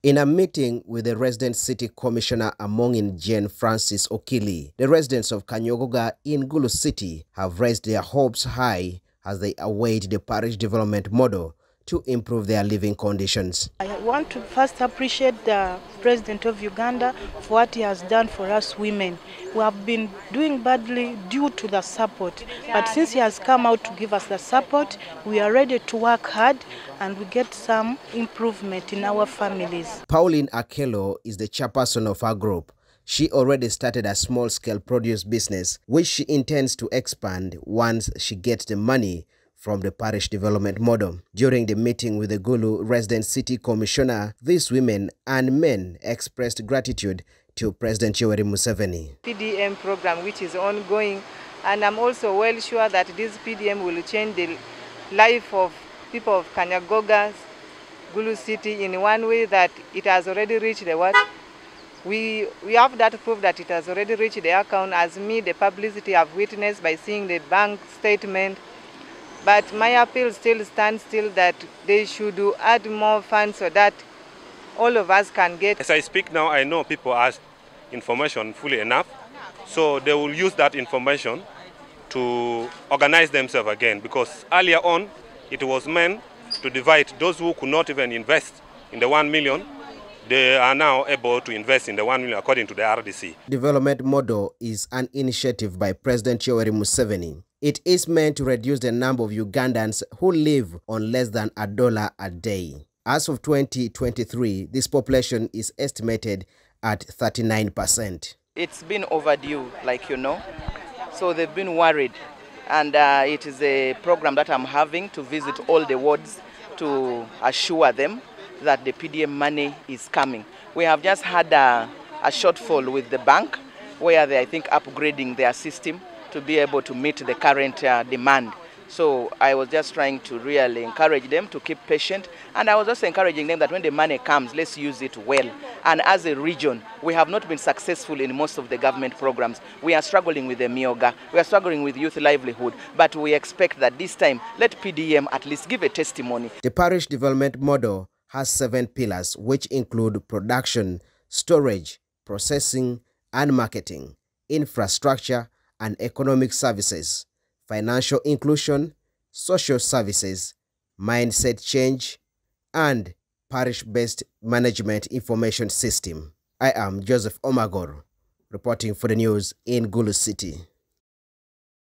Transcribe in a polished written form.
In a meeting with the resident city commissioner Amongin Jane Francis Okili, the residents of Kanyogoga in Gulu City have raised their hopes high as they await the parish development model to improve their living conditions. I want to first appreciate the President of Uganda for what he has done for us women. We have been doing badly due to the support, but since he has come out to give us the support, we are ready to work hard and we get some improvement in our families. Pauline Akelo is the chairperson of our group. She already started a small-scale produce business, which she intends to expand once she gets the money from the parish development model. During the meeting with the Gulu resident city commissioner, these women and men expressed gratitude to President Yoweri Museveni. PDM program which is ongoing, and I'm also well sure that this PDM will change the life of people of Kanyagoga, Gulu City in one way that it has already reached the what? We have that proof that it has already reached the account, as me, the publicity have witnessed by seeing the bank statement. But my appeal still stands that they should add more funds so that all of us can get. As I speak now, I know people ask information fully enough, so they will use that information to organize themselves again, because earlier on it was meant to divide those who could not even invest in the 1 million. They are now able to invest in the 1 million according to the RDC. Development model is an initiative by President Yoweri Museveni. It is meant to reduce the number of Ugandans who live on less than $1 a day. As of 2023, this population is estimated at 39%. It's been overdue, like you know, so they've been worried. And it is a program that I'm having to visit all the wards to assure them that the PDM money is coming. We have just had a shortfall with the bank where they, I think, upgrading their system to be able to meet the current demand. So I was just trying to really encourage them to keep patient, and I was also encouraging them that when the money comes, let's use it well. And as a region, we have not been successful in most of the government programs. We are struggling with the Myoga, we are struggling with youth livelihood, but we expect that this time, let PDM at least give a testimony. The parish development model has 7 pillars, which include production, storage, processing and marketing, infrastructure and economic services, financial inclusion, social services, mindset change, and parish-based management information system. I am Joseph Omagor, reporting for the news in Gulu City.